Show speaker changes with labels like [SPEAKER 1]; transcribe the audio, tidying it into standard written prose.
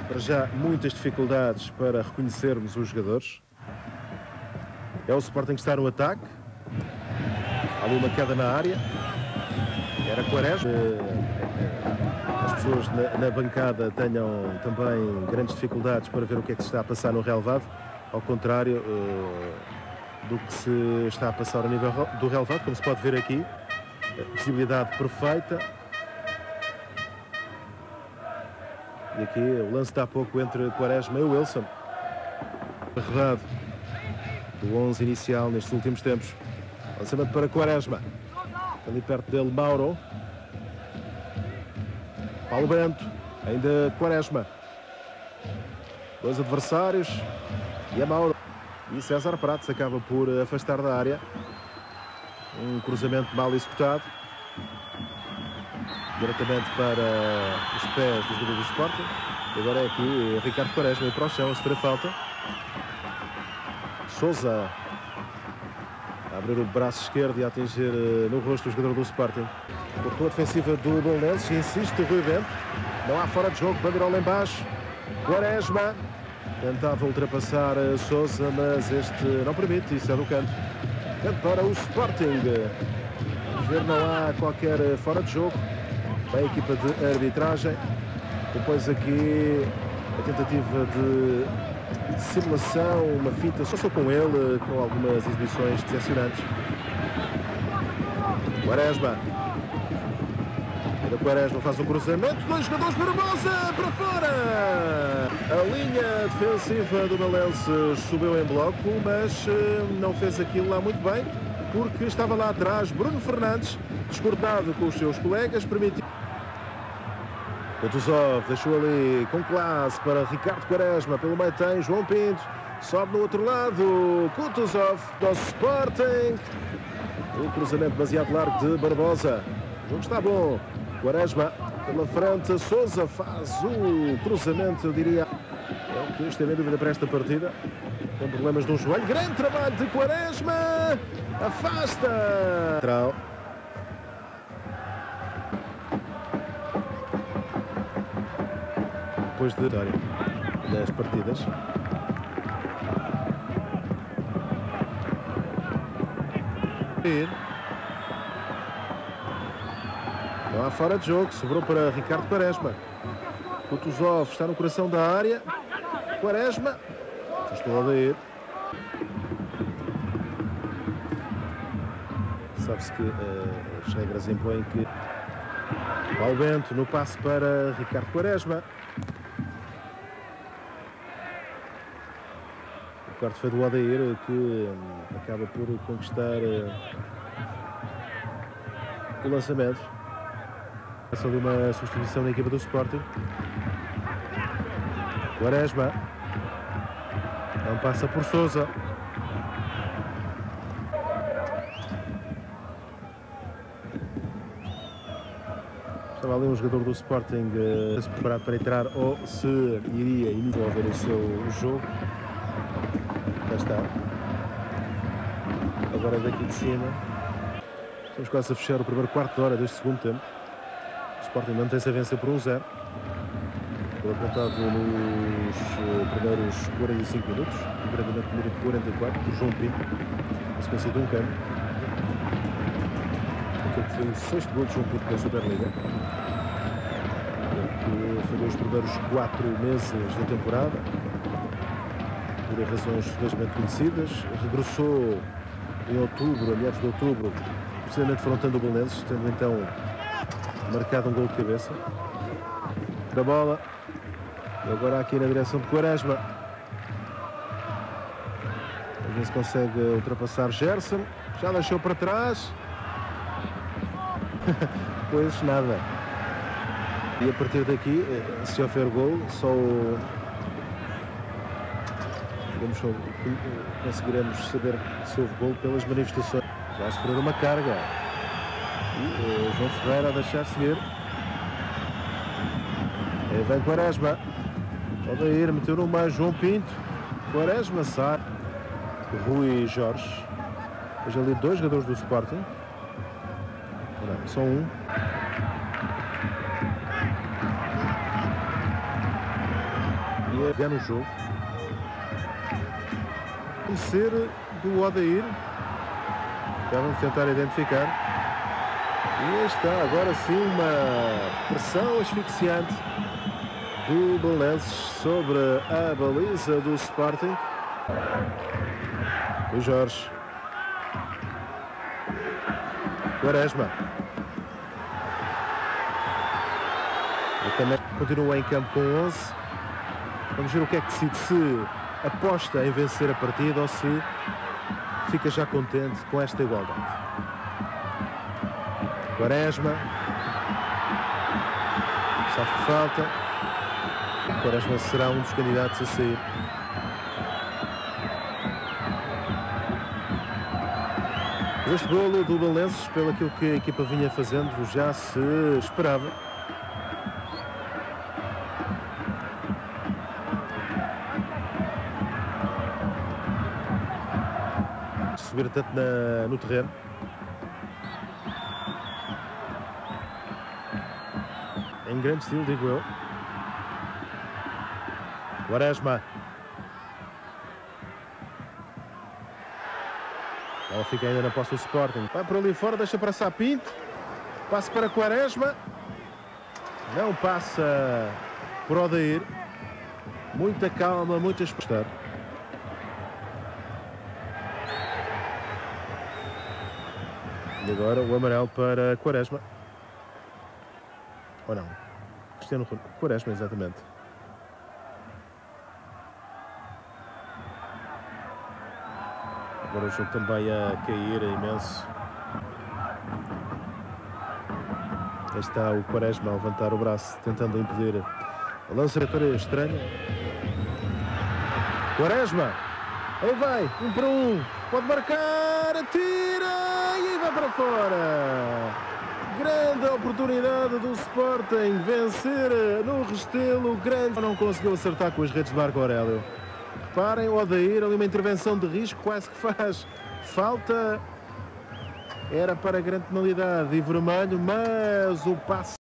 [SPEAKER 1] Para já, muitas dificuldades para reconhecermos os jogadores. É o Sporting que está no ataque. Há ali uma queda na área. Era Quaresma. As pessoas na bancada tenham também grandes dificuldades para ver o que é que se está a passar no relevado. Ao contrário do que se está a passar ao nível do relevado, como se pode ver aqui. Visibilidade perfeita. E aqui o lance está há pouco entre Quaresma e o Wilson. Arredado do 11 inicial nestes últimos tempos. Lançamento para Quaresma. Ali perto dele Mauro. Paulo Bento. Ainda Quaresma. Dois adversários. E é Mauro. E César Prates acaba por afastar da área. Um cruzamento mal executado. Diretamente para os pés dos jogadores do Sporting. Agora é aqui Ricardo Quaresma para o chão a sofrer falta. Sousa a abrir o braço esquerdo e a atingir no rosto o jogador do Sporting. Cortou a defensiva do Belenenses, insiste Rui Bento. Não há fora de jogo, bandeirola em baixo. Quaresma tentava ultrapassar Sousa, mas este não permite, isso é do canto. Canto para o Sporting. Vamos ver, não há qualquer fora de jogo. Bem, a equipa de arbitragem. Depois aqui a tentativa de simulação, uma fita só com ele, com algumas exibições decepcionantes. Quaresma. O Quaresma faz um cruzamento, dois jogadores, Barbosa para fora. A linha defensiva do Belenenses subiu em bloco, mas não fez aquilo lá muito bem, porque estava lá atrás Bruno Fernandes, descortado com os seus colegas, permitiu. Kutuzov deixou ali com classe para Ricardo Quaresma, pelo meio tem João Pinto, sobe no outro lado, Kutuzov do Sporting. O cruzamento demasiado largo de Barbosa. O jogo está bom. Quaresma pela frente, Sousa faz o cruzamento, eu diria. É o que estou em dúvida para esta partida. Com problemas no joelho. Grande trabalho de Quaresma. Afasta. Trau. Depois de vitória das partidas. Não há fora de jogo, sobrou para Ricardo Quaresma. Kutuzov está no coração da área. Quaresma. Estou a ver. Sabe-se que as regras impõem que Paulo Bento no passe para Ricardo Quaresma. O quarto foi do Odair, que acaba por conquistar o lançamento. Essa de uma substituição da equipa do Sporting. Quaresma. Não passa por Sousa. Estava ali um jogador do Sporting a se preparar para entrar ou se iria desenvolver o seu jogo. Já está. Agora daqui de cima. Estamos quase a fechar o primeiro quarto de hora deste segundo tempo. O Sporting mantém-se a vencer por 1-0. Foi apontado nos primeiros 45 minutos. Concretamente no minuto 44, por João Pinto. Na sequência de um campo. Aquele que foi o sexto gol de João Pinto da Superliga. Que falhou os primeiros 4 meses da temporada. Por razões felizmente conhecidas. Regressou em outubro, a meados de outubro, precisamente afrontando o Belenenses, tendo então marcado um gol de cabeça. Da bola. E agora aqui na direção de Quaresma. Às vezes consegue ultrapassar Gerson. Já deixou para trás. Pois nada. E a partir daqui, se houver gol, só conseguiremos saber se houve gol pelas manifestações. Já sofreu uma carga. E João Ferreira a deixar seguir. E vem Quaresma. Pode ir, meteu no meio João Pinto. Quaresma sai. Rui Jorge. Hoje ali dois jogadores do Sporting. Não, só um. E é ganhar no jogo. Ser do Odair. Já vamos tentar identificar. E aí está, agora sim, uma pressão asfixiante do Belenenses sobre a baliza do Sporting. O Jorge. Quaresma. E também continua em campo com 11. Vamos ver o que é que decide, se aposta em vencer a partida ou se fica já contente com esta igualdade. Quaresma. Sofre falta. Quaresma será um dos candidatos a sair. Este golo do Belenenses, pelo aquilo que a equipa vinha fazendo, já se esperava. Subir tanto no terreno. Em grande estilo, digo eu. Quaresma. Ela fica ainda na posse do Sporting. Vai por ali fora, deixa passar Pinto. Passa para Quaresma. Não passa por Odair. Muita calma, muito a expostar. E agora o amarelo para Quaresma. Ou não? Cristiano Quaresma, exatamente. Agora o jogo também a cair imenso. Aí está o Quaresma a levantar o braço, tentando impedir a lançatória estranha. Quaresma! Aí vai, 1 para 1. Pode marcar, atira e aí vai para fora. Grande oportunidade do Sporting vencer no Restelo. Grande. Não conseguiu acertar com as redes de Marco Aurélio. Reparem, o Odair, ali uma intervenção de risco, quase que faz falta. Era para grande penalidade e vermelho, mas o passe